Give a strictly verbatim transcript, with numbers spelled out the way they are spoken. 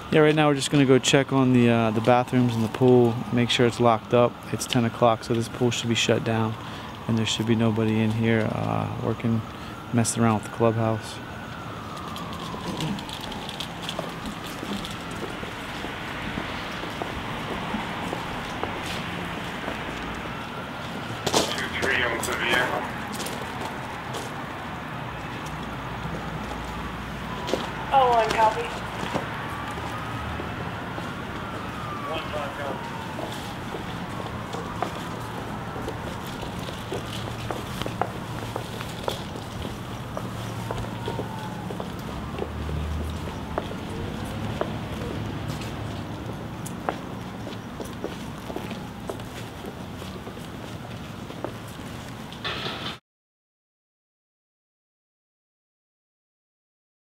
Yeah, right now we're just gonna go check on the uh, the bathrooms and the pool, make sure it's locked up. It's ten o'clock, so this pool should be shut down, and there should be nobody in here uh, working, messing around with the clubhouse. two three on the vehicle. Oh, one copy. One five copy.